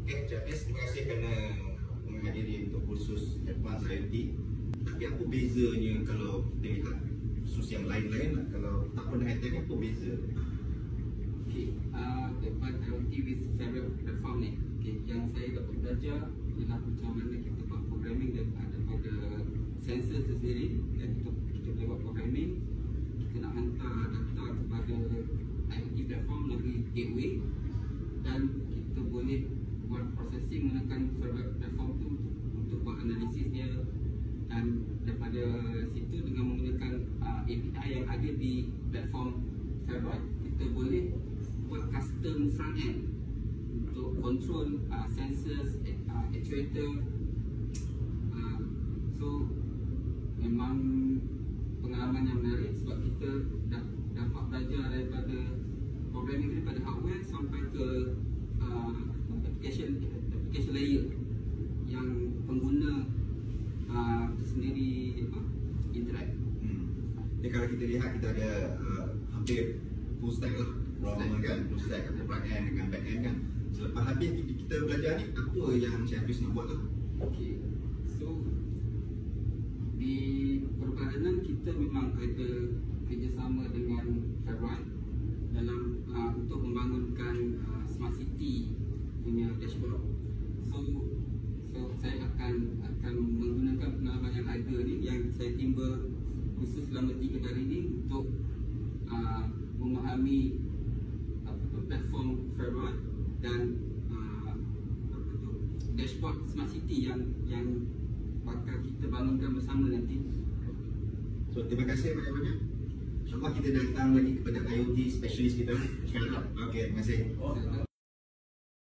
Jafis, terima kasih kerana menghadiri untuk kursus Advanced IoT. Tapi apa bezanya kalau kita lihat kursus yang lain-lain lah, kalau tak pernah attend apa beza? Okay, Advanced IoT with fabric platform ni, yang saya dapat belajar ialah macam mana kita buat programming daripada sensor tu sendiri. Dan kita boleh buat programming, kita nak hantar data kepada IoT platform melalui gateway, dan kita boleh buat processing menggunakan fabric platform tu untuk buat analisis dia. Dan daripada situ dengan menggunakan API yang ada di platform Fabric, kita boleh buat custom front end untuk control sensors, actuator. So memang pengalaman yang menarik sebab kita dapat belajar daripada programming daripada hardware sampai ke application layer yang pengguna sendiri interact. Jadi kalau kita lihat, kita ada hampir full stack lah, full stack ada front end dengan back end kan. Selepas habis kita belajar ni, apa yang Cik Hafiz nak buat lah? Okay, so di perbadanan kita memang ada kerjasama dengan Fabric dalam untuk membangunkan smart city punya dashboard. So saya akan menggunakan pengalaman yang ada ni, yang saya timba khusus selama 3 hari ni untuk memahami platform Fabric dan dashboard smart city yang bakal kita bangunkan bersama nanti. So terima kasih banyak-banyak. InsyaAllah kita datang lagi kepada IoT specialist kita. Okey, terima kasih.